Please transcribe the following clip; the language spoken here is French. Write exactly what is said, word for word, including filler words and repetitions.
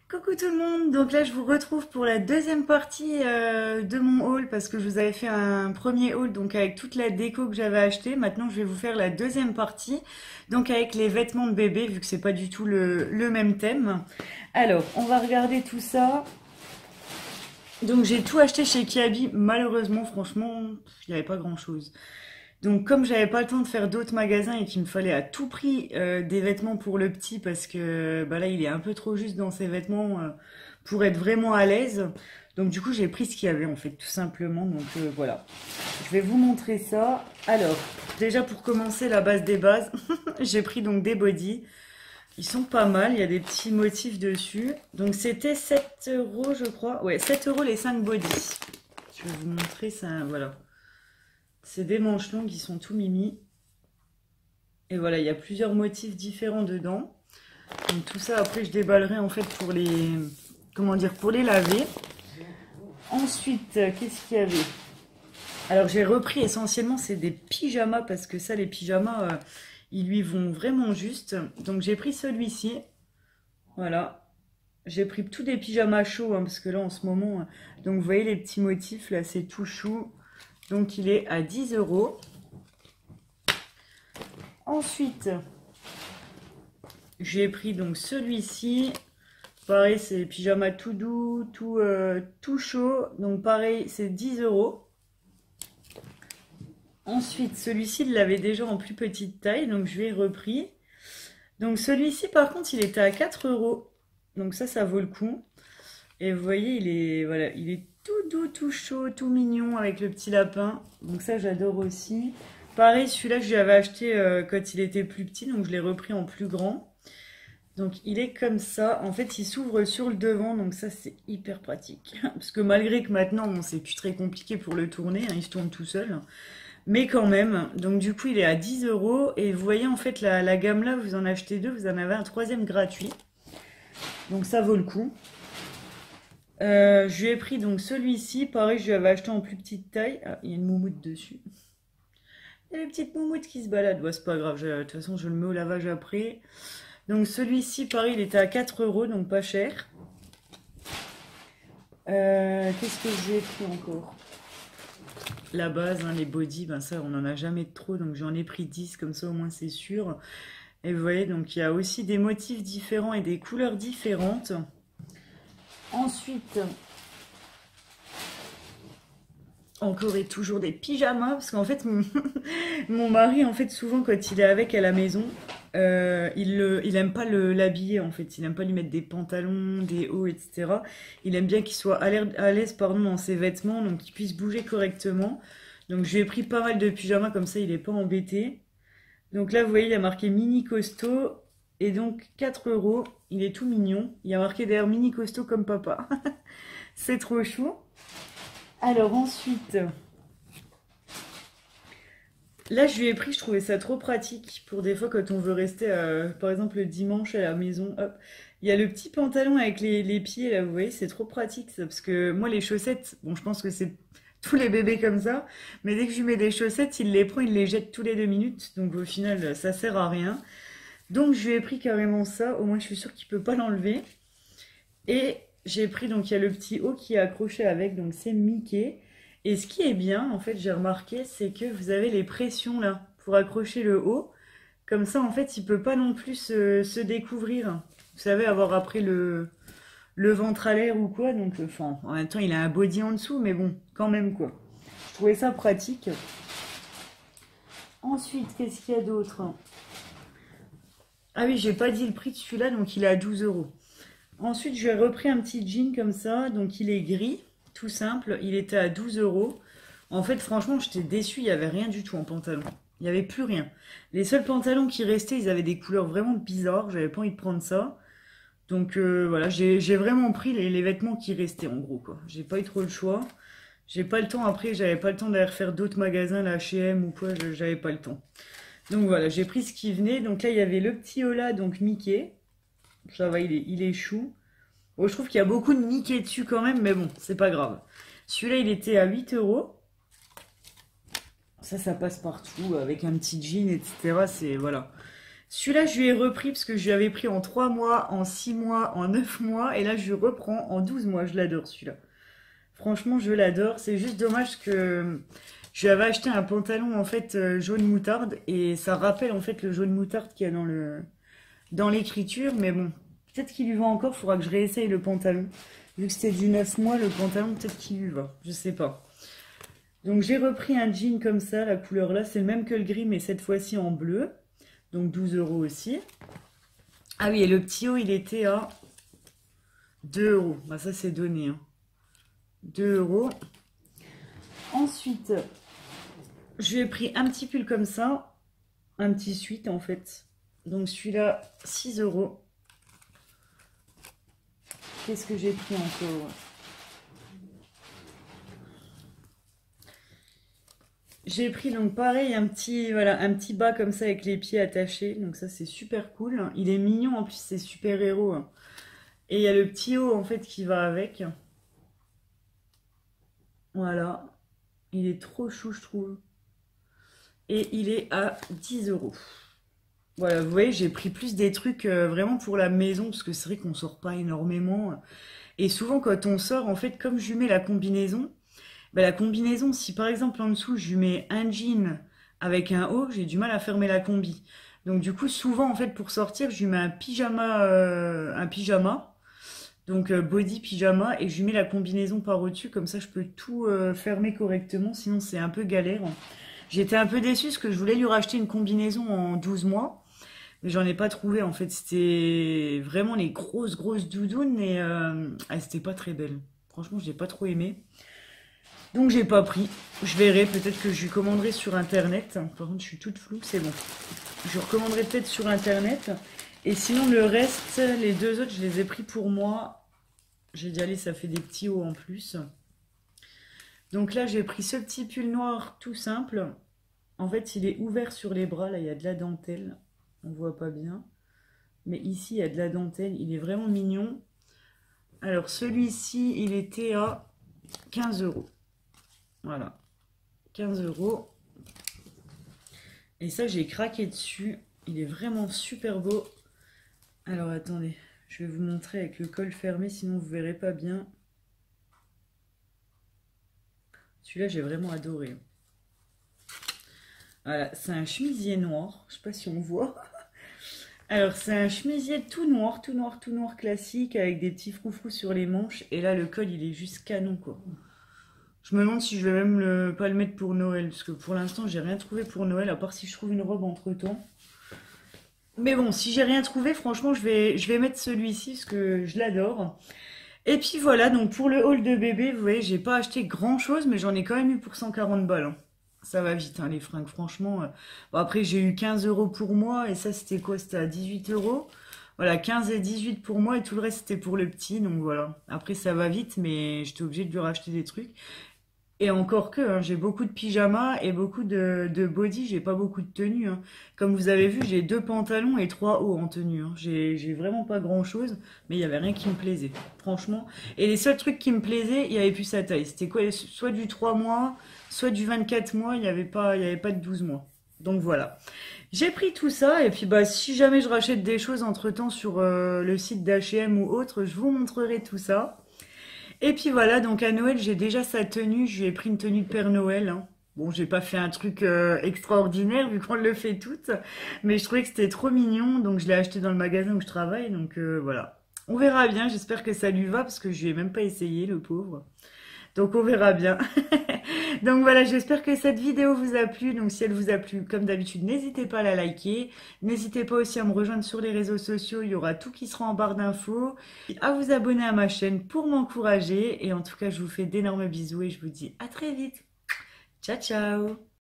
Coucou tout le monde, donc là je vous retrouve pour la deuxième partie euh, de mon haul parce que je vous avais fait un premier haul donc avec toute la déco que j'avais acheté. Maintenant je vais vous faire la deuxième partie donc avec les vêtements de bébé vu que c'est pas du tout le, le même thème. Alors on va regarder tout ça. Donc j'ai tout acheté chez Kiabi, malheureusement franchement il n'y avait pas grand chose. Donc comme j'avais pas le temps de faire d'autres magasins et qu'il me fallait à tout prix euh, des vêtements pour le petit parce que bah là il est un peu trop juste dans ses vêtements euh, pour être vraiment à l'aise. Donc du coup j'ai pris ce qu'il y avait en fait tout simplement. Donc euh, voilà, je vais vous montrer ça. Alors déjà pour commencer la base des bases, j'ai pris donc des bodys. Ils sont pas mal, il y a des petits motifs dessus. Donc c'était sept euros je crois. Ouais, sept euros les cinq bodys. Je vais vous montrer ça, voilà. C'est des manches longues qui sont tout mimi. Et voilà, il y a plusieurs motifs différents dedans. Donc tout ça, après, je déballerai en fait pour les... Comment dire? Pour les laver. Ensuite, qu'est-ce qu'il y avait? Alors, j'ai repris essentiellement, c'est des pyjamas. Parce que ça, les pyjamas, euh, ils lui vont vraiment juste. Donc, j'ai pris celui-ci. Voilà. J'ai pris tous des pyjamas chauds. Hein, parce que là, en ce moment... Donc, vous voyez les petits motifs, là, c'est tout chou. Donc il est à dix euros. Ensuite, j'ai pris donc celui-ci. Pareil, c'est pyjama tout doux, tout, euh, tout chaud. Donc pareil, c'est dix euros. Ensuite, celui-ci, il l'avait déjà en plus petite taille. Donc je l'ai repris. Donc celui-ci, par contre, il était à quatre euros. Donc ça, ça vaut le coup. Et vous voyez, il est, voilà, il est tout doux, tout chaud, tout mignon avec le petit lapin. Donc ça, j'adore aussi. Pareil, celui-là, je l'avais acheté euh, quand il était plus petit, donc je l'ai repris en plus grand. Donc il est comme ça. En fait, il s'ouvre sur le devant, donc ça, c'est hyper pratique. Parce que malgré que maintenant, bon, c'est plus très compliqué pour le tourner, hein, il se tourne tout seul. Mais quand même, donc du coup, il est à dix euros. Et vous voyez, en fait, la, la gamme là, vous en achetez deux, vous en avez un troisième gratuit. Donc ça vaut le coup. Euh, je lui ai pris donc celui-ci, pareil je lui avais acheté en plus petite taille. Ah, il y a une moumoute dessus. Il y a une petite moumoute qui se balade, ouais, c'est pas grave, je, de toute façon je le mets au lavage après. Donc celui-ci pareil il était à quatre euros, donc pas cher. Euh, Qu'est-ce que j'ai pris encore? La base, hein, les bodys, ben ça on en a jamais de trop, donc j'en ai pris dix, comme ça au moins c'est sûr. Et vous voyez, donc il y a aussi des motifs différents et des couleurs différentes. Ensuite, encore et toujours des pyjamas, parce qu'en fait, mon, mon mari, en fait, souvent, quand il est avec à la maison, euh, il, le, il aime pas l'habiller, en fait. Il aime pas lui mettre des pantalons, des hauts, et cetera. Il aime bien qu'il soit à l'aise, pardon, dans ses vêtements, donc qu'il puisse bouger correctement. Donc, je lui ai pris pas mal de pyjamas, comme ça, il est pas embêté. Donc là, vous voyez, il a marqué mini costaud, et donc quatre euros. Il est tout mignon. Il y a marqué d'ailleurs mini costaud comme papa. C'est trop chou. Alors ensuite, là je lui ai pris, je trouvais ça trop pratique pour des fois quand on veut rester, euh, par exemple le dimanche à la maison, hop. Il y a le petit pantalon avec les, les pieds là, vous voyez, c'est trop pratique ça, parce que moi les chaussettes, bon je pense que c'est tous les bébés comme ça, mais dès que je lui mets des chaussettes, il les prend, il les jette tous les deux minutes, donc au final ça sert à rien. Donc je lui ai pris carrément ça, au moins je suis sûre qu'il peut pas l'enlever. Et j'ai pris, donc il y a le petit haut qui est accroché avec, donc c'est Mickey. Et ce qui est bien, en fait, j'ai remarqué, c'est que vous avez les pressions là, pour accrocher le haut. Comme ça, en fait, il peut pas non plus se, se découvrir. Vous savez, avoir après le, le ventre à l'air ou quoi. Donc, enfin, en même temps, il a un body en dessous, mais bon, quand même quoi. Je trouvais ça pratique. Ensuite, qu'est-ce qu'il y a d'autre? Ah oui, j'ai pas dit le prix de celui-là, donc il est à douze euros. Ensuite, je lui ai repris un petit jean comme ça. Donc, il est gris, tout simple. Il était à douze euros. En fait, franchement, j'étais déçue. Il n'y avait rien du tout en pantalon. Il n'y avait plus rien. Les seuls pantalons qui restaient, ils avaient des couleurs vraiment bizarres. J'avais pas envie de prendre ça. Donc, euh, voilà, j'ai vraiment pris les, les vêtements qui restaient, en gros, quoi. J'ai pas eu trop le choix. J'ai pas le temps. Après, j'avais pas le temps d'aller faire d'autres magasins, la H et M ou quoi. J'avais pas le temps. Donc, voilà, j'ai pris ce qui venait. Donc là, il y avait le petit Ola, donc Mickey. Ça va, il est, il est chou. Bon, je trouve qu'il y a beaucoup de Mickey dessus quand même, mais bon, c'est pas grave. Celui-là, il était à huit euros. Ça, ça passe partout avec un petit jean, et cetera. C'est, voilà. Celui-là, je lui ai repris parce que je lui avais pris en trois mois, en six mois, en neuf mois. Et là, je lui reprends en douze mois. Je l'adore celui-là. Franchement, je l'adore. C'est juste dommage que je lui avais acheté un pantalon en fait euh, jaune moutarde. Et ça rappelle en fait le jaune moutarde qu'il y a dans le dans l'écriture. Mais bon, peut-être qu'il lui va encore. Il faudra que je réessaye le pantalon. Vu que c'était du neuf mois, le pantalon, peut-être qu'il lui va. Je sais pas. Donc j'ai repris un jean comme ça. La couleur là, c'est le même que le gris, mais cette fois-ci en bleu. Donc douze euros aussi. Ah oui, et le petit haut, il était à deux euros. Bah, ça, c'est donné. Hein. deux euros. Ensuite, j'ai pris un petit pull comme ça. Un petit suite, en fait. Donc celui-là, six euros. Qu'est-ce que j'ai pris encore? J'ai pris donc pareil un petit voilà un petit bas comme ça avec les pieds attachés. Donc ça c'est super cool. Il est mignon en plus, c'est super héros. Et il y a le petit haut en fait qui va avec. Voilà. Il est trop chou je trouve. Et il est à dix euros. Voilà, vous voyez, j'ai pris plus des trucs euh, vraiment pour la maison parce que c'est vrai qu'on sort pas énormément. Et souvent quand on sort, en fait, comme je lui mets la combinaison, bah, la combinaison, si par exemple en dessous je lui mets un jean avec un haut, j'ai du mal à fermer la combi. Donc du coup, souvent en fait pour sortir, je lui mets un pyjama, euh, un pyjama, donc euh, body pyjama, et je lui mets la combinaison par au-dessus, comme ça je peux tout euh, fermer correctement, sinon c'est un peu galère. J'étais un peu déçue parce que je voulais lui racheter une combinaison en douze mois, mais j'en ai pas trouvé en fait. C'était vraiment les grosses grosses doudounes et euh, ah, c'était pas très belle. Franchement, j'ai pas trop aimé. Donc j'ai pas pris. Je verrai, peut-être que je lui commanderai sur internet. Par contre, je suis toute floue, c'est bon. Je recommanderai peut-être sur internet. Et sinon, le reste, les deux autres, je les ai pris pour moi. J'ai dit, allez, ça fait des petits hauts en plus. Donc là, j'ai pris ce petit pull noir tout simple. En fait, il est ouvert sur les bras. Là, il y a de la dentelle. On voit pas bien. Mais ici, il y a de la dentelle. Il est vraiment mignon. Alors, celui-ci, il était à quinze euros. Voilà, quinze euros. Et ça, j'ai craqué dessus. Il est vraiment super beau. Alors, attendez, je vais vous montrer avec le col fermé, sinon vous verrez pas bien. Celui-là, j'ai vraiment adoré. Voilà, c'est un chemisier noir. Je sais pas si on voit. Alors, c'est un chemisier tout noir, tout noir, tout noir classique, avec des petits froufrous sur les manches. Et là, le col, il est juste canon, quoi. Je me demande si je vais même le, pas le mettre pour Noël, parce que pour l'instant, j'ai rien trouvé pour Noël, à part si je trouve une robe entre-temps. Mais bon, si j'ai rien trouvé, franchement, je vais, je vais mettre celui-ci, parce que je l'adore. Et puis voilà, donc pour le haul de bébé, vous voyez, j'ai pas acheté grand-chose, mais j'en ai quand même eu pour cent quarante balles. Hein. Ça va vite, hein, les fringues, franchement. Bon, après, j'ai eu quinze euros pour moi, et ça, c'était quoi? C'était à dix-huit euros. Voilà, quinze et dix-huit pour moi, et tout le reste, c'était pour le petit, donc voilà. Après, ça va vite, mais j'étais obligée de lui racheter des trucs. Et encore que, hein, j'ai beaucoup de pyjamas et beaucoup de, de body, j'ai pas beaucoup de tenues. Hein. Comme vous avez vu, j'ai deux pantalons et trois hauts en tenue. Hein. J'ai j'ai vraiment pas grand chose, mais il y avait rien qui me plaisait, franchement. Et les seuls trucs qui me plaisaient, il y avait plus sa taille. C'était quoi? Soit du trois mois, soit du vingt-quatre mois, il y avait pas, il y avait pas de douze mois. Donc voilà. J'ai pris tout ça et puis bah si jamais je rachète des choses entre-temps sur euh, le site d'H et M ou autre, je vous montrerai tout ça. Et puis voilà, donc à Noël, j'ai déjà sa tenue. Je lui ai pris une tenue de Père Noël. Hein. Bon, j'ai pas fait un truc euh, extraordinaire vu qu'on le fait toutes. Mais je trouvais que c'était trop mignon. Donc je l'ai acheté dans le magasin où je travaille. Donc euh, voilà. On verra bien. J'espère que ça lui va parce que je lui ai même pas essayé, le pauvre. Donc on verra bien. Donc voilà, j'espère que cette vidéo vous a plu. Donc si elle vous a plu, comme d'habitude, n'hésitez pas à la liker. N'hésitez pas aussi à me rejoindre sur les réseaux sociaux. Il y aura tout qui sera en barre d'infos. À vous abonner à ma chaîne pour m'encourager. Et en tout cas, je vous fais d'énormes bisous et je vous dis à très vite. Ciao, ciao!